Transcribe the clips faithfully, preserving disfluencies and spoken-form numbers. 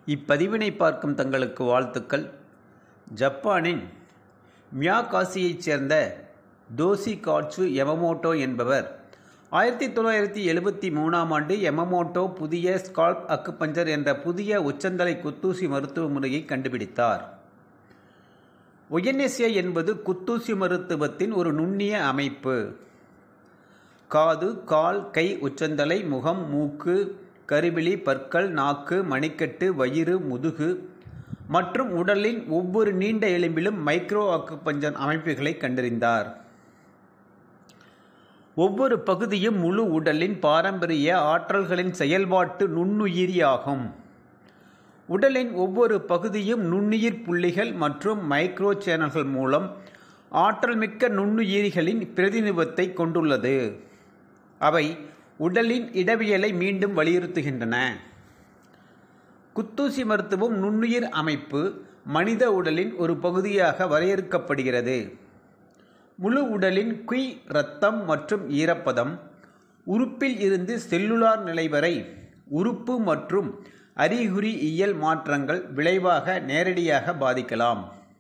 இப்பதிவினை பார்க்கும் தங்களுக்கு வாழ்த்துக்கள். ஜப்பானின் மியாகாசியைச் சேர்ந்த தோஷிகாட்சு யமமோட்டோ என்பவர் ஆயிரத்தி தொள்ளாயிரத்தி எழுபத்தி மூணாம் ஆண்டு யமமோட்டோ புதிய ஸ்கால்ப் அக்குபஞ்சர் என்ற புதிய உச்சந்தலை குத்தூசி மருத்துவ முறையை கண்டுபிடித்தார். ஒய்என்எஸ்ஏ என்பது குத்தூசி மருத்துவத்தின் ஒரு நுண்ணிய அமைப்பு. காது, கால், கை, உச்சந்தலை, முகம், மூக்கு, கருவிழி, பற்கள், நாக்கு, மணிக்கட்டு, வயிறு, முதுகு மற்றும் உடலின் ஒவ்வொரு நீண்ட எலும்பிலும் மைக்ரோ அக்குபஞ்சர் அமைப்புகளை கண்டறிந்தார். ஒவ்வொரு பகுதியும் முழு உடலின் பாரம்பரிய ஆற்றல்களின் செயல்பாட்டு நுண்ணுயிரியாகும். உடலின் ஒவ்வொரு பகுதியும் நுண்ணுயிர் புள்ளிகள் மற்றும் மைக்ரோ சேனல்கள் மூலம் ஆற்றல் மிக்க நுண்ணுயிரிகளின் பிரதிநிதித்துவத்தை கொண்டுள்ளது. அவை உடலின் இடவியலை மீண்டும் வலியுறுத்துகின்றன. குத்தூசி மருத்துவம் நுண்ணுயிர் அமைப்பு மனித உடலின் ஒரு பகுதியாக வரையறுக்கப்படுகிறது. முழு உடலின் குய், இரத்தம் மற்றும் ஈரப்பதம், உறுப்பில் இருந்து செல்லுலார் நிலை வரை உறுப்பு மற்றும் அறிகுறியியல் மாற்றங்கள் விளைவாக நேரடியாக பாதிக்கலாம்.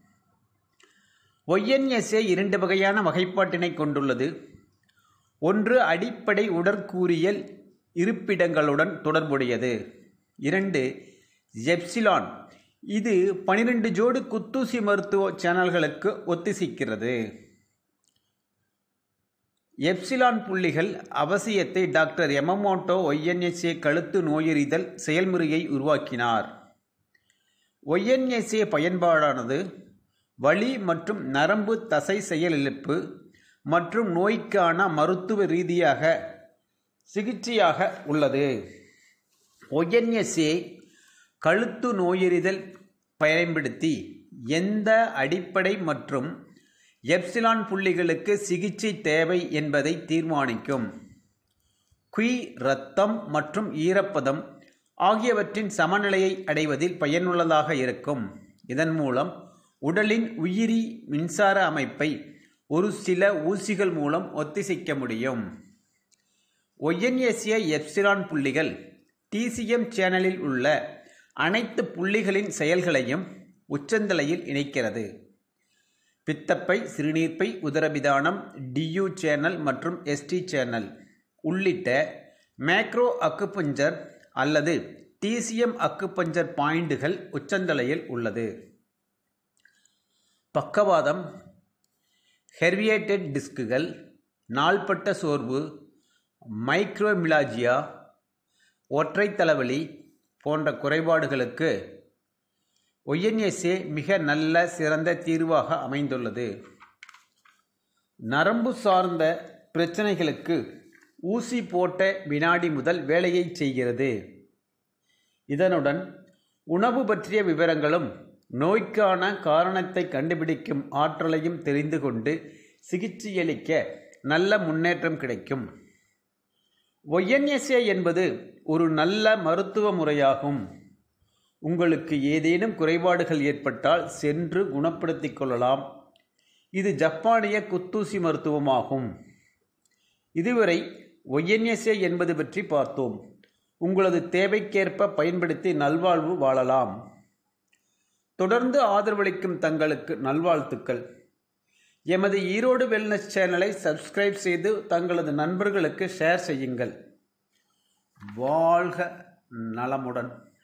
ஒய்என்எஸ்ஏ இரண்டு வகையான வகைப்பாட்டினை கொண்டுள்ளது. ஒன்று அடிப்படை உடற்கூறியல் இருப்பிடங்களுடன் தொடர்புடையது. இரண்டு எப்சிலான். இது பனிரெண்டு ஜோடு குத்தூசி மருத்துவ சேனல்களுக்கு ஒத்திசைக்கிறது. எப்சிலான் புள்ளிகள் அவசியத்தை டாக்டர் யமமோட்டோ ஒய்என்எஸ்ஏ கழுத்து நோயறிதல் செயல்முறையை உருவாக்கினார். ஒய்என்எஸ்ஏ பயன்பாடானது வலி மற்றும் நரம்பு தசை செயலிழப்பு மற்றும் நோய்க்கான மருத்துவ ரீதியாக சிகிச்சையாக உள்ளது. ஒய்என்எஸ்ஏ கழுத்து நோயறிதல் பயன்படுத்தி எந்த அடிப்படை மற்றும் எப்சிலான் புள்ளிகளுக்கு சிகிச்சை தேவை என்பதை தீர்மானிக்கும். குய், இரத்தம் மற்றும் ஈரப்பதம் ஆகியவற்றின் சமநிலையை அடைவதில் பயனுள்ளதாக இருக்கும். இதன் மூலம் உடலின் உயிரி மின்சார அமைப்பை ஒரு சில ஊசிகள் மூலம் ஒத்திசைக்க முடியும். ஒய்என்எஸ்ஏ எப்சிலான் புள்ளிகள் டிசிஎம் சேனலில் உள்ள அனைத்து புள்ளிகளின் செயல்களையும் உச்சந்தலையில் இணைக்கிறது. பித்தப்பை, சிறுநீர்ப்பை, உதரவிதானம், டியூ சேனல் மற்றும் எஸ்டி சேனல் உள்ளிட்ட மேக்ரோ அக்குபஞ்சர் அல்லது டிசிஎம் அக்குபஞ்சர் பாயிண்டுகள் உச்சந்தலையில் உள்ளது. பக்கவாதம், ஹெர்வியேட்டட் டிஸ்குகள், நாள்பட்ட சோர்வு, மைக்ரோமிலாஜியா, ஒற்றை தலைவலி போன்ற குறைபாடுகளுக்கு ஒய்என்எஸ்ஏ மிக நல்ல சிறந்த தீர்வாக அமைந்துள்ளது. நரம்பு சார்ந்த பிரச்சனைகளுக்கு ஊசி போட்ட வினாடி முதல் வேலையை செய்கிறது. இதனுடன் உணவு பற்றிய விவரங்களும் நோய்க்கான காரணத்தை கண்டுபிடிக்கும் ஆற்றலையும் தெரிந்து கொண்டு சிகிச்சையளிக்க நல்ல முன்னேற்றம் கிடைக்கும். ஒய்என்எஸ்ஏ என்பது ஒரு நல்ல மருத்துவ முறையாகும். உங்களுக்கு ஏதேனும் குறைபாடுகள் ஏற்பட்டால் சென்று குணப்படுத்திக் கொள்ளலாம். இது ஜப்பானிய குத்தூசி மருத்துவமாகும். இதுவரை ஒய்என்எஸ்ஏ என்பது பற்றி பார்த்தோம். உங்களது தேவைக்கேற்ப பயன்படுத்தி நல்வாழ்வு வாழலாம். தொடர்ந்து ஆதரவளிக்கும் தங்களுக்கு நல்வாழ்த்துக்கள். எமது ஈரோடு வெல்னஸ் சேனலை சப்ஸ்கிரைப் செய்து தங்களது நண்பர்களுக்கு ஷேர் செய்யுங்கள். வாழ்க நலமுடன்.